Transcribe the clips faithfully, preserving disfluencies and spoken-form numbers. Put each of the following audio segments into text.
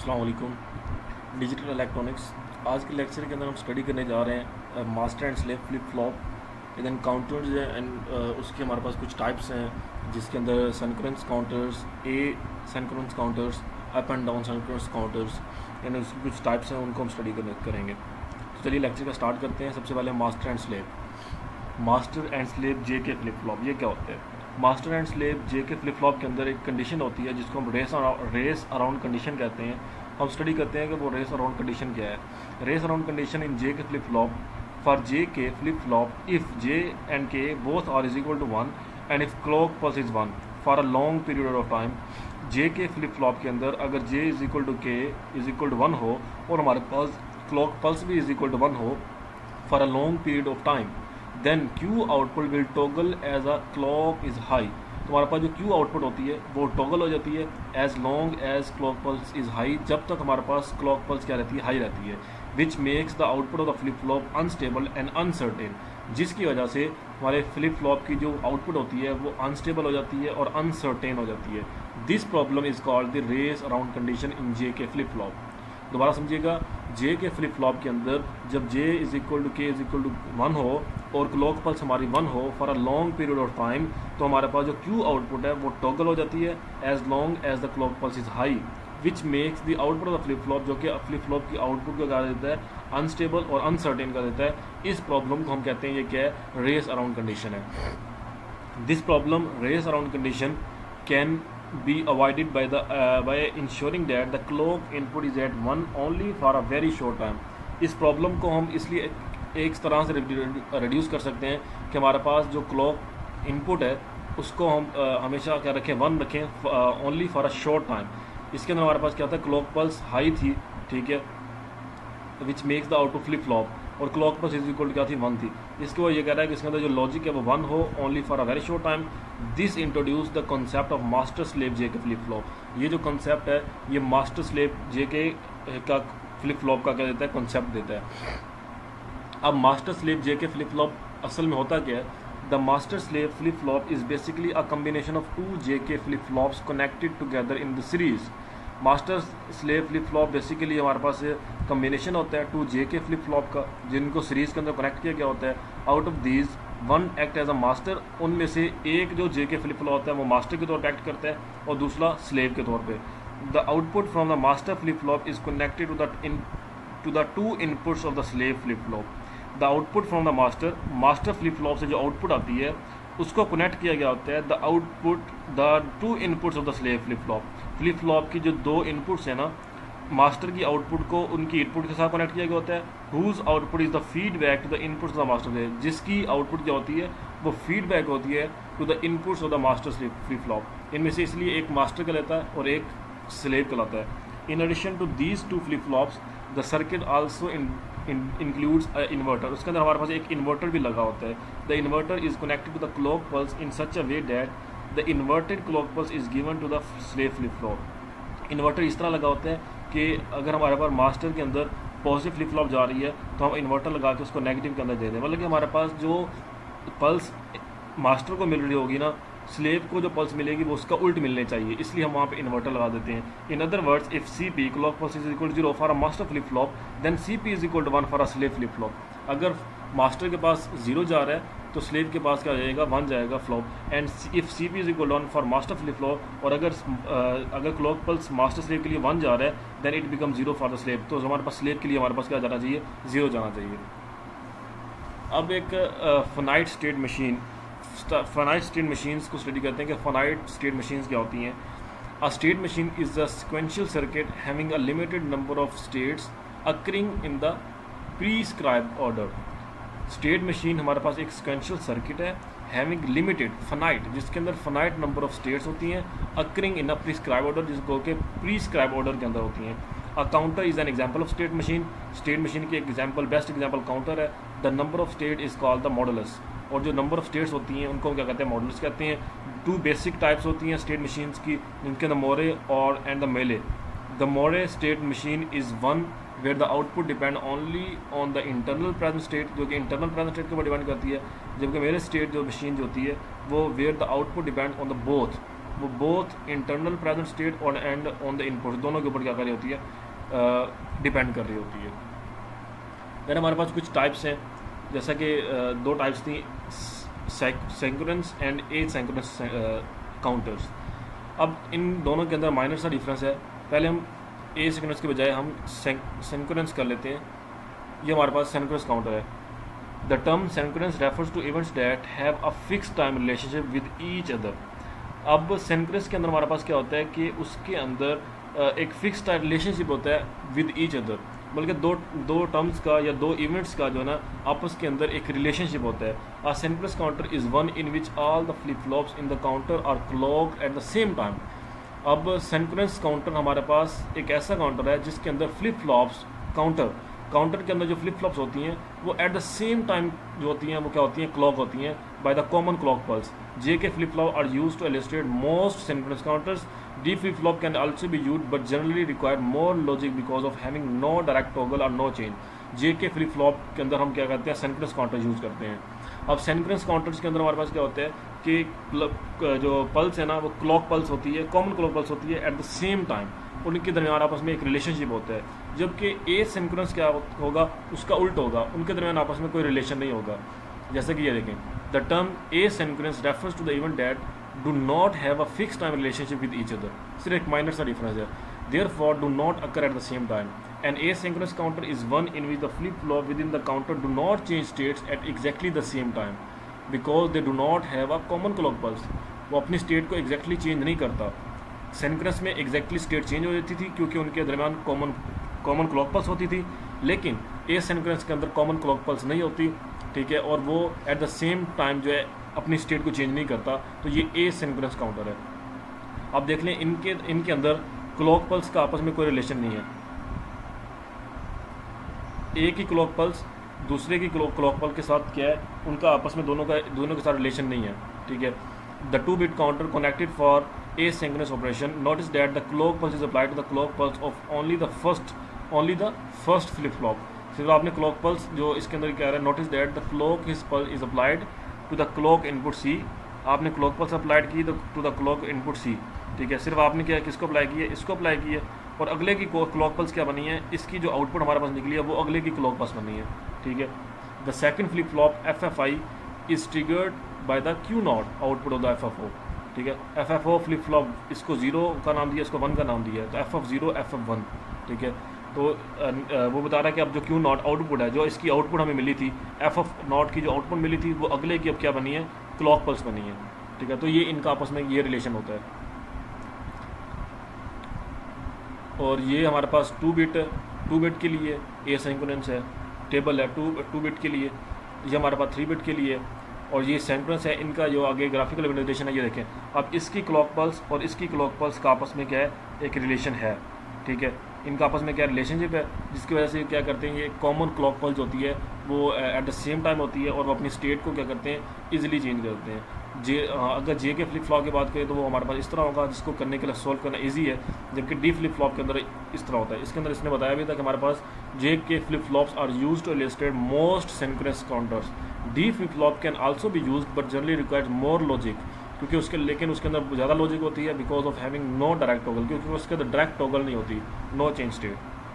अस्सलाम वालेकुम। Digital electronics, आज के लेक्चर के अंदर हम स्टडी करने जा रहे हैं master and slave flip flop and counters and उसके हमारे पास कुछ टाइप्स हैं जिसके अंदर synchronous counters, asynchronous counters, up and down synchronous counters, यानी उसकी कुछ टाइप्स हैं, उनको हम स्टडी करने करेंगे। तो चलिए लेक्चर का स्टार्ट करते हैं। सबसे पहले master and slave. Master and slave J K flip flop, ये क्या होता है? Master and slave J K flip flop के अंदर एक कंडीशन होती है जिसको हम रेस रेस अराउंड कंडीशन कहते हैं। हम स्टडी करते हैं कि वो रेस अराउंड कंडीशन क्या है। Race around condition in J K flip flop, for J K flip flop if J and K both are is equal to one and if clock pulse is one for a long period of time. J K flip flop के अंदर अगर J is equal to K is equal to one हो और हमारे पास clock pulse भी is equal to one हो for a long period of time, then Q output will toggle as a clock is high. तो हमारे पास जो Q output होती है वो टॉगल हो जाती है as long as clock pulse is high, जब तक हमारे पास क्लॉक पल्स क्या रहती है, हाई रहती है, which makes the output of the flip flop unstable and uncertain, जिसकी वजह से हमारे फ्लिप फ्लॉप की जो आउटपुट होती है वो अनस्टेबल हो जाती है और अनसर्टेन हो जाती है। This problem is called the race around condition in J K flip flop. दोबारा समझिएगा, जे के फ्लिप फ्लॉप के अंदर जब J is equal to K is equal to one हो और क्लॉक पल्स हमारी वन हो for a long period of time, तो हमारे पास जो क्यू आउटपुट है वो टॉगल हो जाती है as long as the clock pulse is high, which makes the output of the flip flop, जो कि फ्लिप फ्लॉप की आउटपुट को क्या देता है, अनस्टेबल और अनसर्टेन कर देता है। इस प्रॉब्लम को हम कहते हैं ये क्या है, रेस अराउंड कंडीशन है। This problem race around condition can be avoided by the uh, by ensuring that the clock input is at one only for a very short time। इस प्रॉब्लम को हम इसलिए एक तरह से रिड्यूस कर सकते हैं कि हमारे पास जो क्लॉक इनपुट है उसको हम uh, हमेशा क्या रखें, वन रखें only for a short time. इसके अंदर हमारे पास क्या था, क्लॉक पल्स हाई थी, ठीक है, which makes the output flip flop, और क्लॉक पल्स इज इक्वल क्या थी, वन थी। इसके बाद ये कह रहा है कि इसके अंदर जो लॉजिक है वो वन हो only for a very short time. This introduce the concept of master slave J K flip flop. ये जो कॉन्सेप्ट है ये मास्टर स्लेव जे के का फ्लिप फ्लॉप का क्या देता है, कॉन्सेप्ट देता है। अब master slave J K flip flop असल में होता क्या है? The master slave flip flop is basically a combination of two J K flip flops connected together in the series. Master slave flip flop basically हमारे पास combination होता है to J K flip flop का, जिनको series के अंदर connect किया गया होता है। Out of these one act as a master, उनमें से एक जो जे के फ्लिप फ्लॉप होता है वो मास्टर के तौर पर एक्ट करता है और दूसरा स्लेव के तौर पे। The output from the master flip flop is connected to the in to the two inputs of the slave flip flop. The output from the master master flip flop से जो output आती है उसको connect किया गया होता है the output the two inputs of the slave flip flop. Flip flop की जो दो इनपुट्स हैं ना, मास्टर की आउटपुट को उनकी इनपुट के साथ कनेक्ट किया गया होता है। Whose output is the feedback to the inputs of the master slave, जिसकी आउटपुट क्या होती है, वो फीडबैक होती है to the inputs of the master flip flop. इनमें से इसलिए एक मास्टर कहलाता है और एक स्लेव कहलाता है। In addition to these two flip flops the circuit also includes a inverter. उसके अंदर हमारे पास एक इन्वर्टर भी लगा होता है। The inverter is connected to the clock pulse in such a way that the inverted clock pulse is given to the slave flip flop. Inverter इस तरह लगा होता है कि अगर हमारे पास मास्टर के अंदर पॉजिटिव फ्लिप फ्लॉप जा रही है तो हम इन्वर्टर लगा के उसको नेगेटिव के अंदर दे दें, मतलब कि हमारे पास जो पल्स मास्टर को मिल रही होगी ना, स्लेव को जो पल्स मिलेगी वो उसका उल्ट मिलने चाहिए, इसलिए हम वहाँ पे इन्वर्टर लगा देते हैं। In other words, if C P clock pulse is equal to zero for a master flip flop, then C P is equal to one for a slave flip flop. अगर मास्टर के पास zero जा रहा है तो slave के पास क्या जाएगा, वन जाएगा flop. And if C P is equal to one for master flip flop, और अगर uh, अगर क्लॉक पल्स मास्टर स्लेव के लिए वन जा रहा है then it become zero for the slave, तो हमारे पास स्लेव के लिए हमारे पास क्या जाना चाहिए, जीरो जाना चाहिए। अब एक finite state machine, finite state machines को स्टडी करते हैं कि फाइनाइट स्टेट मशीन्स क्या होती हैं। A state machine is a sequential circuit having a limited number of states occurring in the prescribed order. State machine हमारे पास एक सीक्वेंशियल सर्किट है हैविंग लिमिटेड फाइनाइट, जिसके अंदर फाइनाइट नंबर ऑफ स्टेट्स होती हैं, occurring in a prescribe order, जिसको कि प्रीस्क्राइब ऑर्डर के अंदर होती हैं। A counter is an example of state machine. State machine की एक एग्जांपल, बेस्ट एग्जांपल काउंटर है। The number of state is called the modulus, और जो नंबर ऑफ स्टेट्स होती हैं उनको क्या कहते हैं, मॉडुलस कहते हैं। टू बेसिक टाइप्स होती हैं स्टेट मशीन्स की, जिनके द मोरे और and the Mealy. The Moore state machine is one where the output depend only on the internal present state, जो कि इंटरनल प्रेजेंट स्टेट के ऊपर डिपेंड करती है, जबकि मेरे स्टेट जो मशीन जो होती है वो where the output depend on the both वो बोथ इंटरनल प्रेजेंट स्टेट और एंड ऑन द इनपुट दोनों के ऊपर क्या कर रही होती है, डिपेंड कर रही होती है। दैन हमारे पास कुछ टाइप्स हैं, जैसा कि uh, दो टाइप्स थी, सिंक्रोनस एंड एसिंक्रोनस काउंटर्स। अब इन दोनों के अंदर माइनर सा डिफरेंस है। पहले हम एसिंक्रोनस के बजाय हम सिंक्रोनस कर लेते हैं। ये हमारे पास सिंक्रोनस काउंटर है। The term synchronous refers to events that have a fixed time relationship with each other. अब सिंक्रोनस के अंदर हमारे पास क्या होता है कि उसके अंदर एक फिक्स्ड टाइम रिलेशनशिप होता है विद ईच अदर, बल्कि दो दो टर्म्स का या दो इवेंट्स का जो है ना आपस के अंदर एक रिलेशनशिप होता है। A synchronous counter is one in which all the flip flops in the counter are clocked at the same time. अब सिंक्रोनस काउंटर हमारे पास एक ऐसा काउंटर है जिसके अंदर फ्लिप फ्लॉप्स काउंटर काउंटर के अंदर जो फ्लिप फ्लॉप्स होती हैं वो एट द सेम टाइम जो होती हैं वो क्या होती हैं, क्लॉक होती हैं by the common clock pulse. J K flip flop are used to illustrate most synchronous counters. D flip flop can also be used but generally require more logic because of having no direct toggle और no change. J K flip flop के अंदर हम क्या करते हैं, synchronous counter use करते हैं। अब सिंक्रोनस काउंटर्स के अंदर हमारे पास क्या होता है कि जो पल्स है ना वो क्लॉक पल्स होती है, कॉमन क्लॉक पल्स होती है एट द सेम टाइम, उनके दरमियान आपस में एक रिलेशनशिप होता है। जबकि ए सिंक्रोनस क्या होगा, उसका उल्ट होगा, उनके दरमियान आपस में कोई रिलेशन नहीं होगा। जैसे कि ये देखें, the term asynchronous refers to the event that do not have a fix time relationship with each other. सिर्फ एक माइनर सा डिफरेंस है, therefore do not occur at the same time. An asynchronous counter is one in which the flip flop within the counter do not change states at exactly the same time because they do not have a common clock pulse. वो अपनी state को exactly change नहीं करता। Synchronous में exactly state change हो जाती थी क्योंकि उनके दरमियान कॉमन कॉमन क्लॉक पल्स होती थी, लेकिन एसिंक्रोनस के अंदर कॉमन क्लॉक पल्स नहीं होती, ठीक है, और वो एट द सेम टाइम जो है अपनी स्टेट को चेंज नहीं करता। तो ये एसिंक्रोनस काउंटर है। अब देख लें, इनके इनके अंदर क्लॉक पल्स का आपस में कोई रिलेशन नहीं है। एक ही क्लॉक पल्स दूसरे की क्लॉक पल्स के साथ क्या है, उनका आपस में दोनों का दोनों के साथ रिलेशन नहीं है, ठीक है। The two bit counter connected for asynchronous operation. Notice that the clock pulse is applied to the clock pulse of only the first only the first flip flop. सिर्फ आपने clock pulse जो इसके अंदर क्या रहा है, notice that the clock is pulse is applied to the clock input C. आपने clock pulse applied की to the clock input C, ठीक है। सिर्फ आपने क्या किसको अप्लाई की है, इसको अप्लाई की है, और अगले की clock pulse क्या बनी है, इसकी जो आउटपुट हमारे पास निकली है वो अगले की clock pulse बनी है, ठीक है। The second flip flop F F I is triggered by the Q naught output of the F F O, ठीक है। F F O flip flop, इसको जीरो का नाम दिया, इसको वन का नाम दिया है, तो F F zero F F one, ठीक है। तो वो बता रहा है कि अब जो क्यू नॉट आउटपुट है, जो इसकी आउटपुट हमें मिली थी, एफ एफ नॉट की जो आउटपुट मिली थी वो अगले की अब क्या बनी है, क्लॉक पल्स बनी है, ठीक है। तो ये इनका आपस में ये रिलेशन होता है। और ये हमारे पास टू बिट टू बिट के लिए एसिंक्रोनस है, टेबल है टू टू बिट के लिए, ये हमारे पास थ्री बिट के लिए, और ये सिंक्रोनस है। इनका जो आगे ग्राफिकल रिप्रेजेंटेशन है ये देखें। अब इसकी क्लॉक पल्स और इसकी क्लॉक पल्स का आपस में क्या है, एक रिलेशन है, ठीक है। इनका आपस में क्या रिलेशनशिप है, जिसकी वजह से क्या करते हैं, ये कॉमन क्लॉक पल्स होती है वो एट द सेम टाइम होती है और वो अपनी स्टेट को क्या करते हैं, ईजिली चेंज करते हैं। जे अगर जे के फ्लिप फ्लॉप की बात करें तो वो हमारे पास इस तरह होगा, जिसको करने के लिए सॉल्व करना इजी है, जबकि डी फ्लिप फ्लॉप के अंदर इस तरह होता है। इसके अंदर इसने बताया भी था कि हमारे पास J K flip flops are used to illustrate most synchronous counters. D flip flop can also be used but generally requires more logic, क्योंकि उसके लेकिन उसके अंदर ज़्यादा लॉजिक होती है because of having no direct toggle, क्योंकि उसके अंदर डायरेक्ट टॉगल नहीं होती, नो चेंज स्टेट।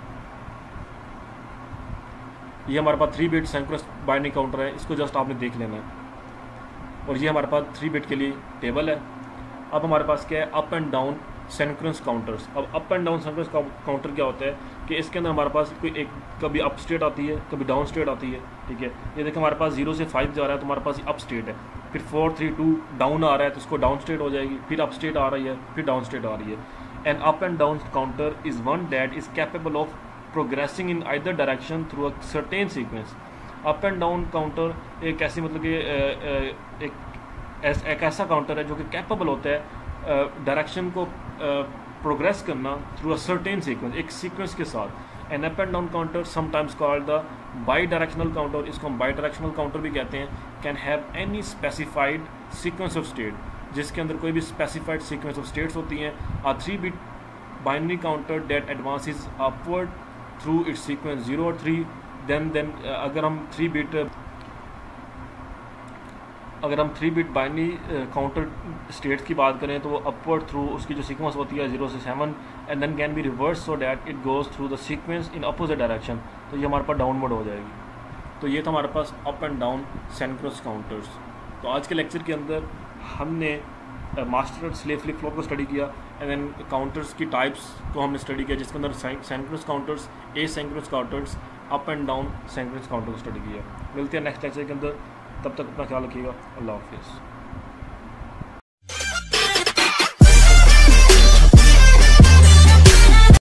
ये हमारे पास three bit synchronous binary counter है, इसको जस्ट आपने देख लेना है। और ये हमारे पास थ्री बिट के लिए टेबल है। अब हमारे पास क्या है, up and down synchronous counters. अब up and down synchronous counter क्या होता है कि इसके अंदर हमारे पास कोई एक कभी अप स्टेट आती है, कभी डाउन स्टेट आती है, ठीक है। ये देखिए हमारे पास जीरो से फाइव जा रहा है तो हमारे पास अप स्टेट है, फिर फोर थ्री टू डाउन आ रहा है तो इसको डाउन स्टेट हो जाएगी, फिर अप स्टेट आ रही है, फिर डाउन स्टेट आ रही है। An up and down counter is one that is capable of progressing in either direction through a certain sequence. Up and down counter एक ऐसी मतलब कि एक एक ऐसा काउंटर है जो कि कैपेबल होता है डायरेक्शन को प्रोग्रेस करना थ्रू अ सर्टेन सीक्वेंस, एक सीक्वेंस के साथ। An up and down counter sometimes called the bidirectional counter, इसको हम बाई डायरेक्शनल काउंटर भी कहते हैं। Can have any specified sequence of state, जिसके अंदर कोई भी स्पेसिफाइड सीक्वेंस ऑफ स्टेट्स होती हैं। A three bit binary counter that advances upward through its sequence zero और थ्री। देन देन अगर हम थ्री बिट अगर हम three bit binary counter states की बात करें तो वो अपवर्ड थ्रू उसकी जो सीक्वेंस होती है जीरो से seven and then can be reverse so that it goes through the sequence in opposite direction, तो ये हमारे पास डाउनवर्ड हो जाएगी। तो ये था हमारे पास up and down synchronous counters. तो आज के लेक्चर के अंदर हमने मास्टर स्लेव फ्लिप फ्लॉप को स्टडी किया एंड देन काउंटर्स की टाइप्स को हमने स्टडी किया, जिसके अंदर synchronous counters, asynchronous counters, up and down synchronous counter को स्टडी किया। मिलते हैं नेक्स्ट लेक्चर के अंदर, तब तक अपना ख्याल रखिएगा। अल्लाह हाफिज़।